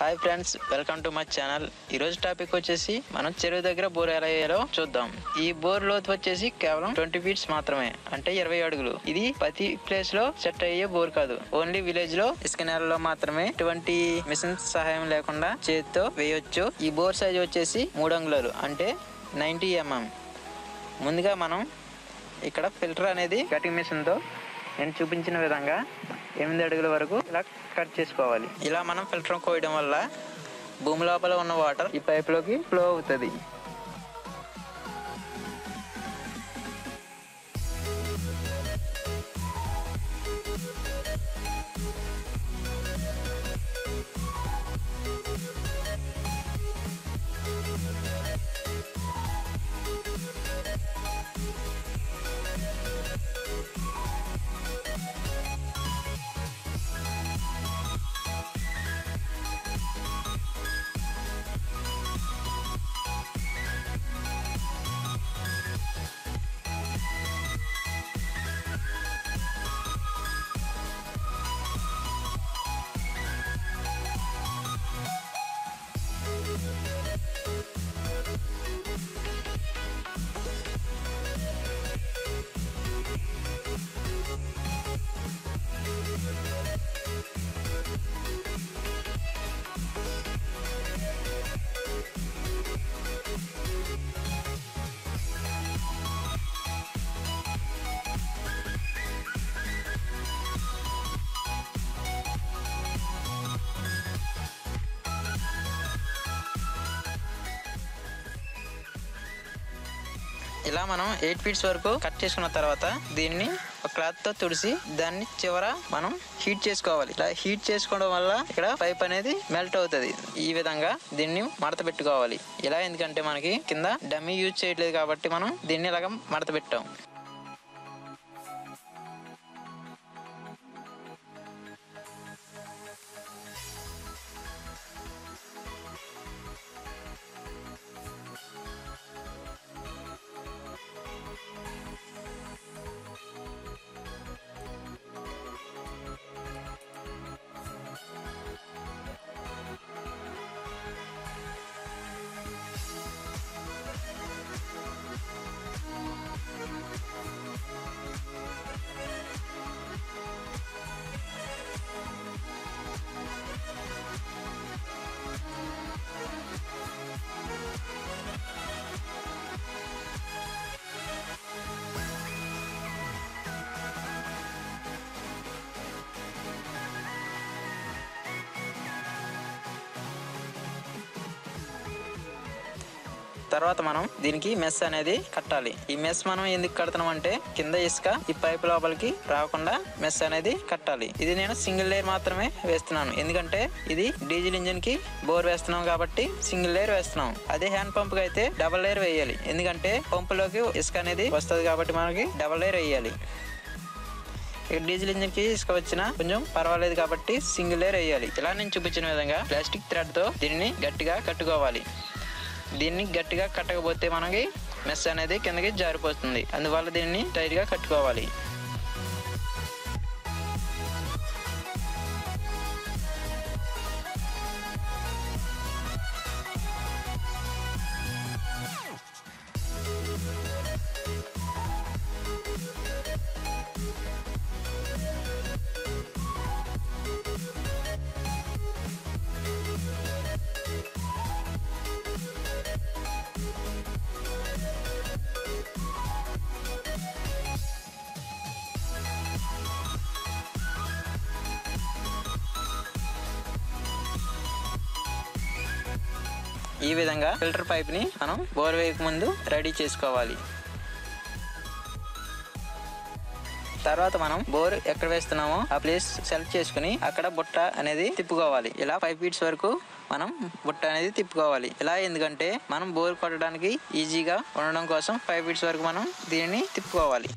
Hi friends, welcome to my channel. ఈ రోజు topic వచ్చేసి మనం చెరువు దగ్గర బోర్ ఎలా వేయాలో చూద్దాం. ఈ బోర్ లోతు వచ్చేసి కేవలం 20 ఫీట్స్ మాత్రమే, అంటే 20 అడుగులు. ఇది ప్రతి ప్లేస్ లో సెట్ అయ్యే బోర్ కాదు. ఓన్లీ విలేజ్ లో ఇసుక నేలలో మాత్రమే ఎటువంటి మిషన్ సహాయం లేకుండా చేతితో వేయొచ్చు. ఈ బోర్ సైజ్ వచ్చేసి 3 అంగుళాలు, అంటే 90 mm. ముందుగా మనం ఇక్కడ ఫిల్టర్ అనేది కటింగ్ మిషన్ తో నేను చూపించిన విధంగా 8 అడుగుల వరకు ఇలా కట్ చేసుకోవాలి. ఇలా మనం ఫిల్టర్ కోయడం వల్ల భూమి లోపల ఉన్న వాటర్ ఈ పైప్ లోకి ఫ్లో అవుతుంది. ఇలా మనం 8 ఫీట్స్ వరకు కట్ చేసుకున్న తర్వాత దీన్ని ఒక క్లాత్ తో తుడిసి దాన్ని చివర మనం హీట్ చేసుకోవాలి. ఇలా హీట్ చేసుకోవడం వల్ల ఇక్కడ పైప్ అనేది మెల్ట్ అవుతుంది. ఈ విధంగా దీన్ని మడత పెట్టుకోవాలి. ఇలా ఎందుకంటే మనకి కింద డమ్మీ యూజ్ చేయట్లేదు కాబట్టి మనం దీన్ని ఇలాగ మడత పెట్టాం. తర్వాత మనం దీనికి మెస్ అనేది కట్టాలి. ఈ మెస్ మనం ఎందుకు కడతాం అంటే కింద ఇసుక ఈ పైప్ లోపలికి రాకుండా మెస్ అనేది కట్టాలి. ఇది నేను సింగిల్ లేయర్ మాత్రమే వేస్తున్నాను, ఎందుకంటే ఇది డీజిల్ ఇంజిన్ కి బోర్ వేస్తున్నాం కాబట్టి సింగిల్ లేయర్ వేస్తున్నాం. అదే హ్యాండ్ పంప్ కి అయితే డబల్ లేయర్ వేయాలి, ఎందుకంటే పంపులోకి ఇసుక అనేది వస్తుంది కాబట్టి మనకి డబల్ లేయర్ వేయాలి. డీజిల్ ఇంజిన్ కి ఇసుక వచ్చినా కొంచెం పర్వాలేదు కాబట్టి సింగిల్ లేయర్ వేయాలి. ఇలా నేను చూపించిన విధంగా ప్లాస్టిక్ థ్రెడ్ తో దీన్ని గట్టిగా కట్టుకోవాలి. దీన్ని గట్టిగా కట్టకపోతే మనకి మెస్ అనేది కిందకి జారిపోతుంది. అందువల్ల దీన్ని టైట్ గా కట్టుకోవాలి. ఈ విధంగా ఫిల్టర్ పైప్ ని మనం బోర్ వేయక ముందు రెడీ చేసుకోవాలి. తర్వాత మనం బోర్ ఎక్కడ వేస్తున్నామో ఆ ప్లేస్ సెలెక్ట్ చేసుకుని అక్కడ బుట్ట అనేది తిప్పుకోవాలి. ఇలా 5 ఫీట్స్ వరకు మనం బుట్ట అనేది తిప్పుకోవాలి. ఇలా ఎందుకంటే మనం బోర్ కొట్టడానికి ఈజీగా ఉండడం కోసం 5 ఫీట్స్ వరకు మనం దీనిని తిప్పుకోవాలి.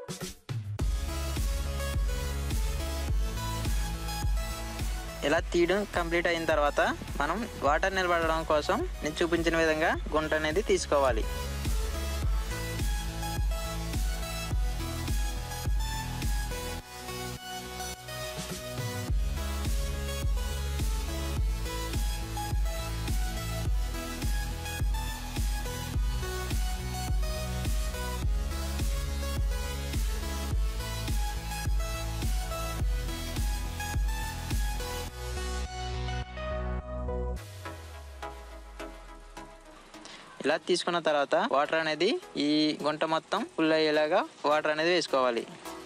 ఇలా తీయడం కంప్లీట్ అయిన తర్వాత మనం వాటర్ నిలబడడం కోసం నేను చూపించిన విధంగా గుంట అనేది తీసుకోవాలి. ఇలా తీసుకున్న తర్వాత వాటర్ అనేది ఈ గుంట మొత్తం ఫుల్ అయ్యేలాగా వాటర్ అనేది వేసుకోవాలి.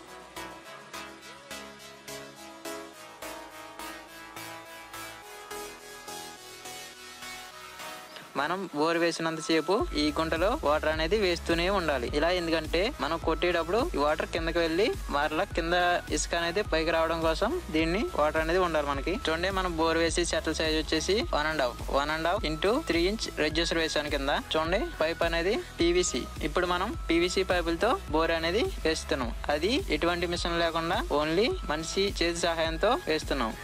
మనం బోర్ వేసినంతసేపు ఈ గుంటలో వాటర్ అనేది వేస్తూనే ఉండాలి. ఇలా ఎందుకంటే మనం కొట్టేటప్పుడు ఈ వాటర్ కిందకి వెళ్ళి మరలా కింద ఇసుక అనేది పైకి రావడం కోసం దీన్ని వాటర్ అనేది ఉండాలి మనకి. చూడండి, మనం బోర్ వేసి షటిల్ సైజ్ వచ్చేసి 1.5 ఇంటూ 3 ఇంచ్ రెడ్యూసర్ వేసాను కింద. చూడండి, పైప్ అనేది పీవీసీ. ఇప్పుడు మనం పీవీసీ పైపులతో బోర్ అనేది వేస్తున్నాం. అది ఎటువంటి మిషన్ లేకుండా ఓన్లీ మనిషి చేతి సహాయంతో వేస్తున్నాం.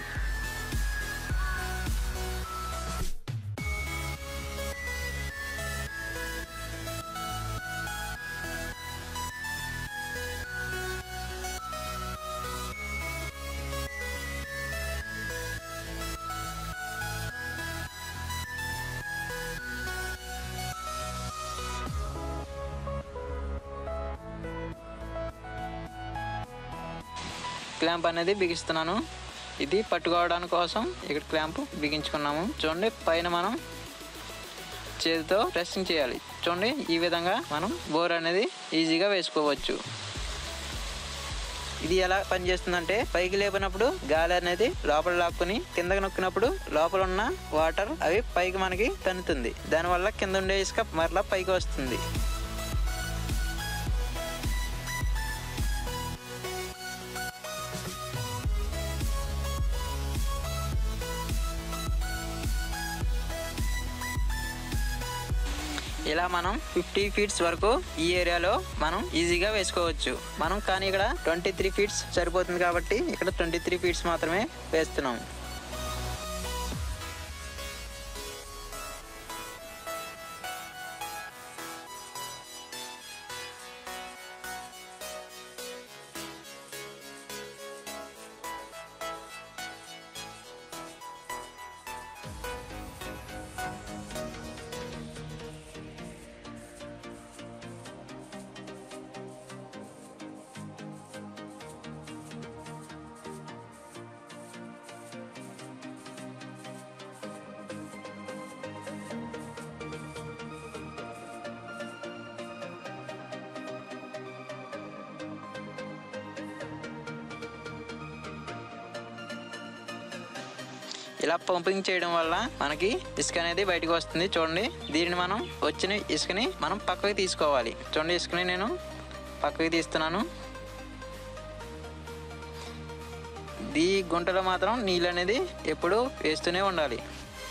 క్లాంప్ అనేది బిగిస్తున్నాను. ఇది పట్టుకోవడానికి కోసం ఇక్కడ క్లాంప్ బిగించుకున్నాము. చూడండి, పైన మనం చేతితో ప్రెస్సింగ్ చేయాలి. చూడండి, ఈ విధంగా మనం బోర్ అనేది ఈజీగా వేసుకోవచ్చు. ఇది ఎలా పనిచేస్తుందంటే పైకి లేపినప్పుడు గాలి అనేది లోపల లాక్కుని కిందకి నొక్కినప్పుడు లోపల ఉన్న వాటర్ అవి పైకి మనకి తన్నుతుంది. దానివల్ల కింద ఉండే ఇసుక మరలా పైకి వస్తుంది. ఇలా మనం 50 ఫీట్స్ వరకు ఈ ఏరియాలో మనం ఈజీగా వేసుకోవచ్చు. మనం కానీ ఇక్కడ 23 ఫీట్స్ సరిపోతుంది కాబట్టి ఇక్కడ 23 ఫీట్స్ మాత్రమే వేస్తున్నాం. ఇలా పంపింగ్ చేయడం వల్ల మనకి ఇసుక అనేది బయటకు వస్తుంది. చూడండి, దీనిని మనం వచ్చిన ఇసుకని మనం పక్కకి తీసుకోవాలి. చూడండి, ఇసుకని నేను పక్కకి తీస్తున్నాను. ఈ గుంటలో మాత్రం నీళ్ళు అనేది ఎప్పుడూ వేస్తూనే ఉండాలి.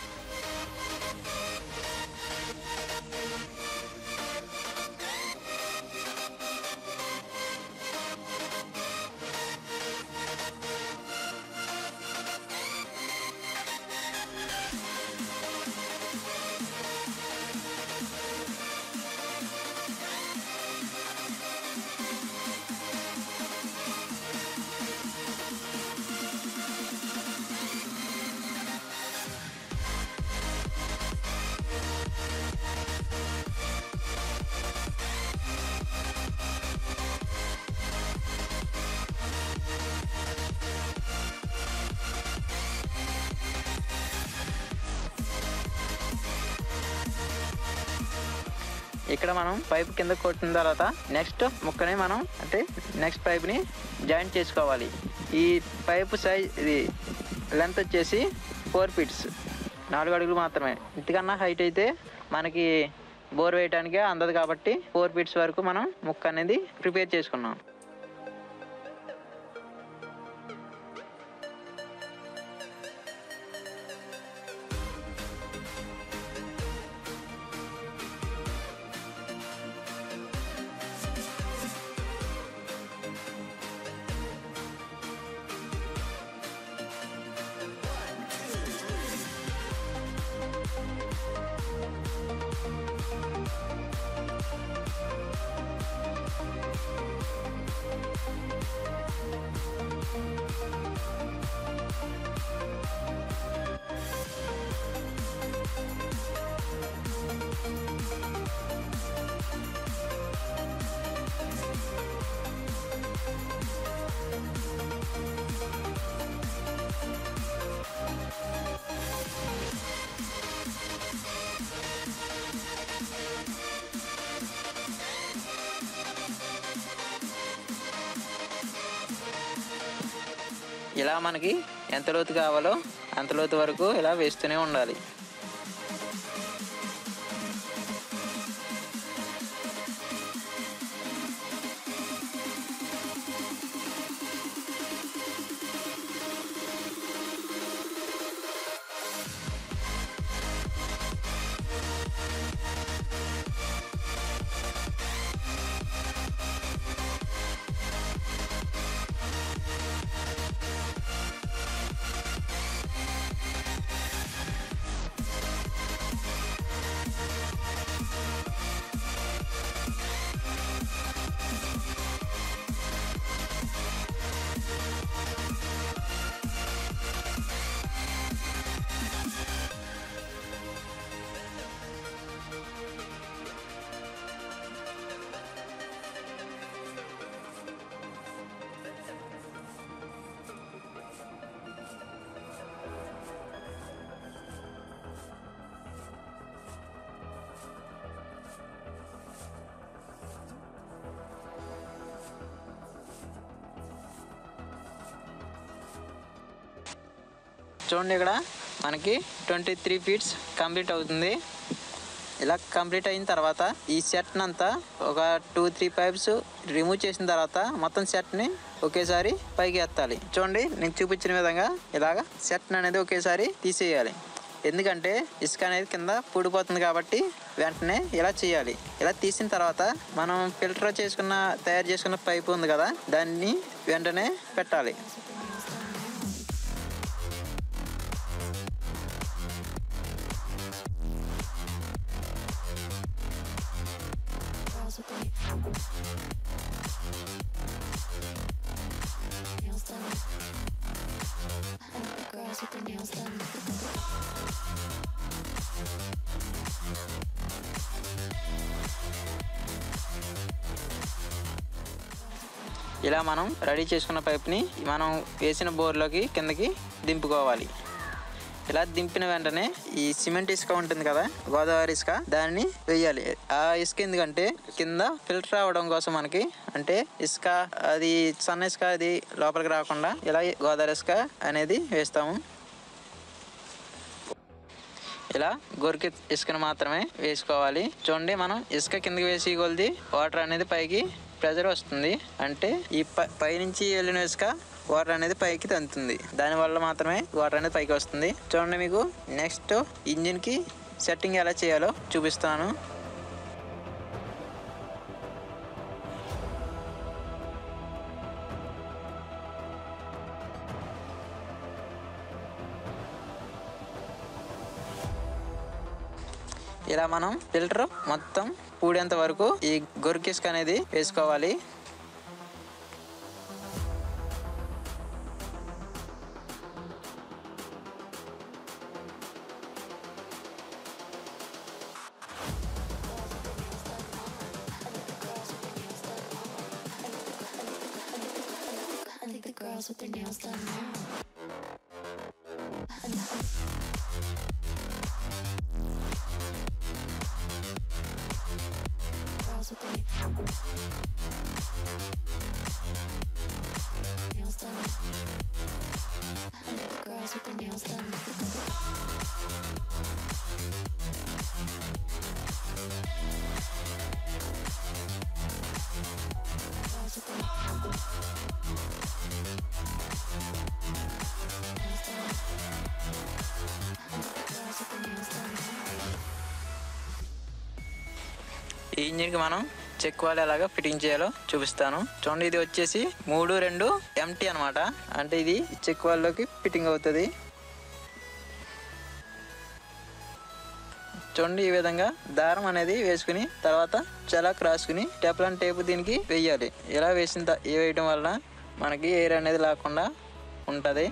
ఇక్కడ మనం పైప్ కింద కొట్టిన తర్వాత నెక్స్ట్ ముక్కని మనం అంటే నెక్స్ట్ పైప్ని జాయింట్ చేసుకోవాలి. ఈ పైప్ సైజ్ ఇది లెంత్ వచ్చేసి 4 ఫీట్స్, 4 అడుగులు మాత్రమే. ఇంతకన్నా హైట్ అయితే మనకి బోర్ వేయడానికి అందదు కాబట్టి 4 ఫీట్స్ వరకు మనం ముక్క అనేది ప్రిపేర్ చేసుకున్నాం. ఇలా మనకి ఎంత లోతు కావాలో అంత లోతు వరకు ఇలా వేస్తూనే ఉండాలి. చూడండి, ఇక్కడ మనకి 23 ఫీట్స్ కంప్లీట్ అవుతుంది. ఇలా కంప్లీట్ అయిన తర్వాత ఈ సెట్ని అంతా ఒక 2-3 పైప్స్ రిమూవ్ చేసిన తర్వాత మొత్తం సెట్ని ఒకేసారి పైకి ఎత్తాలి. చూడండి, నేను చూపించిన విధంగా ఇలాగ సెట్ని అనేది ఒకేసారి తీసేయాలి. ఎందుకంటే ఇసుక అనేది కింద పూడిపోతుంది కాబట్టి వెంటనే ఇలా చేయాలి. ఇలా తీసిన తర్వాత మనం ఫిల్టర్ తయారు చేసుకున్న పైపు ఉంది కదా, దాన్ని వెంటనే పెట్టాలి. ఇలా మనం రెడీ చేసుకున్న పైప్ని మనం వేసిన బోర్లోకి కిందకి దింపుకోవాలి. ఇలా దింపిన వెంటనే ఈ సిమెంట్ ఇసుక ఉంటుంది కదా, గోదావరి ఇసుక, దాన్ని వేయాలి. ఆ ఇసుక ఎందుకంటే కింద ఫిల్టర్ అవ్వడం కోసం మనకి, అంటే ఇసుక అది సన్న ఇసుక అది లోపలికి రాకుండా ఇలా గోదావరి ఇసుక అనేది వేస్తాము. ఇలా గొరికి ఇసుకను మాత్రమే వేసుకోవాలి. చూడండి, మనం ఇసుక కిందకి వేసి కొలిది వాటర్ అనేది పైకి ప్రెజర్ వస్తుంది. అంటే ఈ పైనుంచి వెళ్ళిన ఇసుక వాటర్ అనేది పైకి తంతుంది. దానివల్ల మాత్రమే వాటర్ అనేది పైకి వస్తుంది. చూడండి, మీకు నెక్స్ట్ ఇంజిన్కి సెట్టింగ్ ఎలా చేయాలో చూపిస్తాను. ఇలా మనం ఫిల్టర్ మొత్తం పూడేంత వరకు ఈ గొరికి ఇసుక అనేది వేసుకోవాలి. ఈ ఇంజిన్కి మనం చెక్ వాల్ ఎలాగా ఫిట్టింగ్ చేయాలో చూపిస్తాను. చూడండి, ఇది వచ్చేసి 3-2 MT అనమాట. అంటే ఇది చెక్ వాల్లోకి ఫిట్టింగ్ అవుతుంది. చూడండి, ఈ విధంగా దారం అనేది వేసుకుని తర్వాత చలాక్ రాసుకుని టెప్లాన్ టేపు దీనికి వేయాలి. ఇలా వేయడం వల్ల మనకి ఎయిర్ అనేది లేకుండా ఉంటుంది.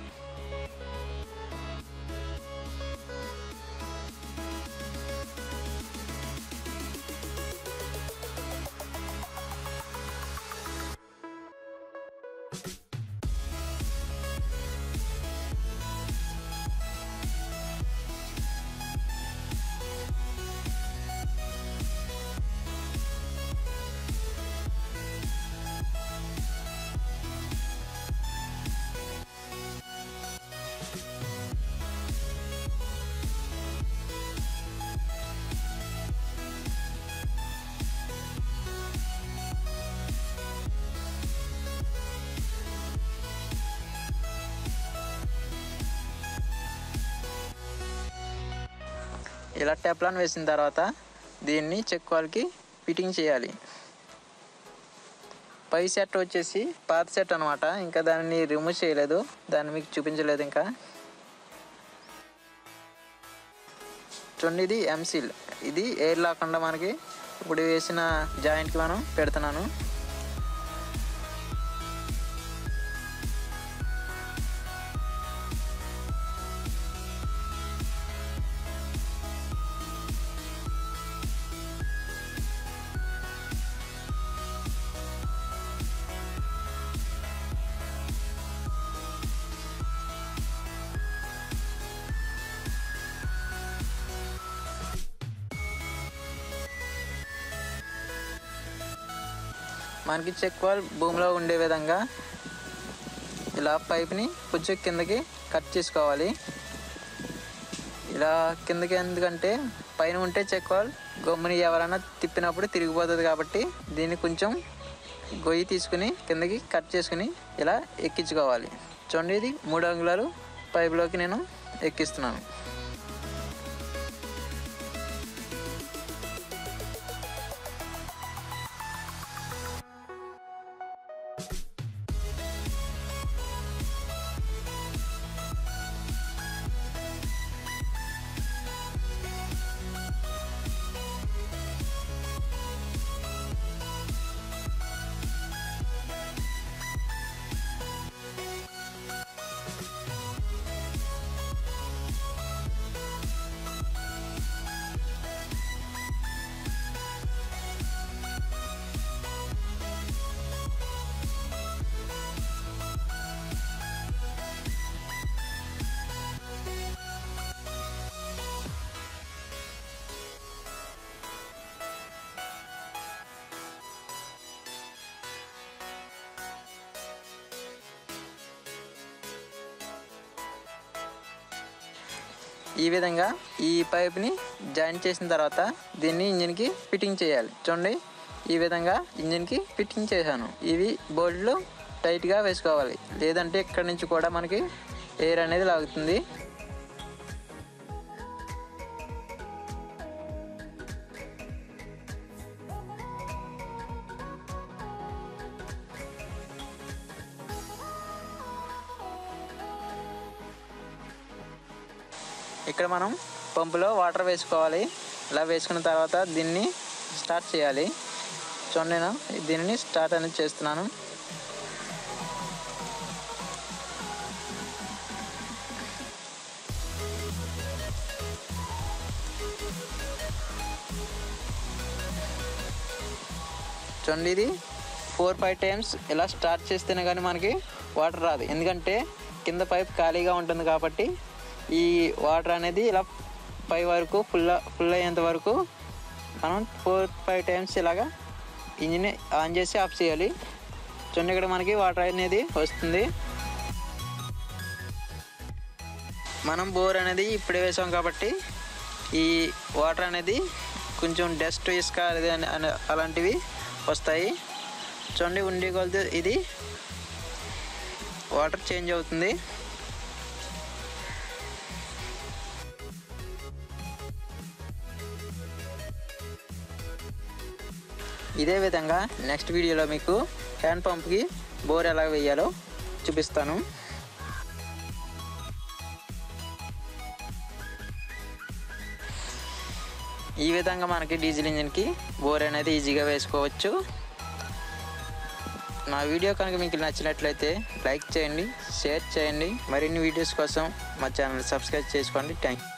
ఇలా టెఫ్లాన్ వేసిన తర్వాత దీన్ని చెక్ వాల్కి ఫిట్టింగ్ చేయాలి. పై సెట్ వచ్చేసి పాత సెట్ అనమాట, ఇంకా దాన్ని రిమూవ్ చేయలేదు, దాన్ని మీకు చూపించలేదు. ఇంకా చూడండి, ఇది ఎంసీల్, ఇది ఎయిర్ లేకుండా మనకి ఇప్పుడు వేసిన జాయింట్కి మనం పెడుతున్నాను. మనకి చెక్ వాల్ భూమిలో ఉండే విధంగా ఇలా పైప్ని కొంచెం కిందకి కట్ చేసుకోవాలి. ఇలా కిందకి ఎందుకంటే పైన ఉంటే చెక్ వాల్ గమ్ముని ఎవరైనా తిప్పినప్పుడు తిరిగిపోతుంది కాబట్టి దీన్ని కొంచెం గొయ్యి తీసుకుని కిందకి కట్ చేసుకుని ఇలా ఎక్కించుకోవాలి. చూడండి, ఇది 3 అంగుళాలు పైపులోకి నేను ఎక్కిస్తున్నాను. ఈ విధంగా ఈ పైప్ని జాయిన్ చేసిన తర్వాత దీన్ని ఇంజిన్కి ఫిట్టింగ్ చేయాలి. చూడండి, ఈ విధంగా ఇంజిన్కి ఫిట్టింగ్ చేశాను. ఇవి బోల్ట్లు టైట్గా వేసుకోవాలి, లేదంటే ఇక్కడి నుంచి కూడా మనకి ఎయిర్ అనేది లాగుతుంది. ఇక్కడ మనం పంపులో వాటర్ వేసుకోవాలి. ఇలా వేసుకున్న తర్వాత దీన్ని స్టార్ట్ చేయాలి. చూడండి, నేను దీనిని స్టార్ట్ అనేది చేస్తున్నాను. చూడండి, ఇది 4-5 టైమ్స్ ఇలా స్టార్ట్ చేస్తేనే కానీ మనకి వాటర్ రాదు, ఎందుకంటే కింద పైప్ ఖాళీగా ఉంటుంది కాబట్టి ఈ వాటర్ అనేది ఇలా పై వరకు ఫుల్ అయ్యేంత వరకు మనం 4-5 టైమ్స్ ఇలాగా ఇంజిన్ ఆన్ చేసి ఆఫ్ చేయాలి. చూడండి, ఇక్కడ మనకి వాటర్ అనేది వస్తుంది. మనం బోర్ అనేది ఇప్పుడే వేసాం కాబట్టి ఈ వాటర్ అనేది కొంచెం డస్ట్, ఇసుక అలాంటివి వస్తాయి. చూడండి, ఉండి కొలితే ఇది వాటర్ చేంజ్ అవుతుంది. ఇదే విధంగా నెక్స్ట్ వీడియోలో మీకు హ్యాండ్ పంప్కి బోర్ ఎలా వేయాలో చూపిస్తాను. ఈ విధంగా మనకి డీజిల్ ఇంజిన్కి బోర్ అనేది ఈజీగా వేసుకోవచ్చు. నా వీడియో కనుక మీకు నచ్చినట్లయితే లైక్ చేయండి, షేర్ చేయండి. మరిన్ని వీడియోస్ కోసం మా ఛానల్ సబ్స్క్రైబ్ చేసుకోండి. Thank you.